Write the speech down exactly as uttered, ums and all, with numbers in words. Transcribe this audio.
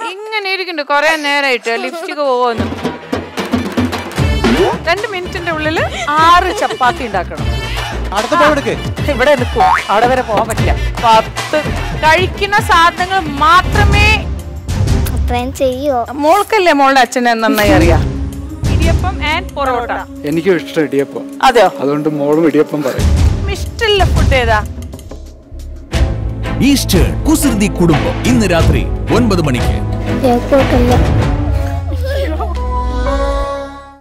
ഇങ്ങനെ ഇരിക്കണ്ട് കൊറേ നേരമായിട്ട് ലിപ്സ്റ്റിക് പോകുന്നു. രണ്ട് മിനിറ്റിന്റെ ഉള്ളിൽ ആറ് ചപ്പാത്തി ഉണ്ടാക്കണം. ഇവിടെ നിൽക്കും, അവിടെ വരെ പോകാൻ പറ്റില്ല. പത്ത് കഴിക്കുന്ന സാധനങ്ങൾ മാത്രമേ ചെയ്യോ. മോൾക്കല്ലേ മോളുടെ അച്ഛനെ നന്നായി അറിയാം. ഇടിയപ്പം ആൻഡ് പൊറോട്ട. എനിക്കും ഇഷ്ടം ഇടിയപ്പം. അതെയോ? അതുകൊണ്ട് മോളും ഇടിയപ്പം പറയും. ഇഷ്ടമുള്ള ഫുഡ് ഏതാ? ഈസ്റ്റർ കുസൃതി കുടുംബം ഇന്ന് രാത്രി ഒൻപത് മണിക്ക്.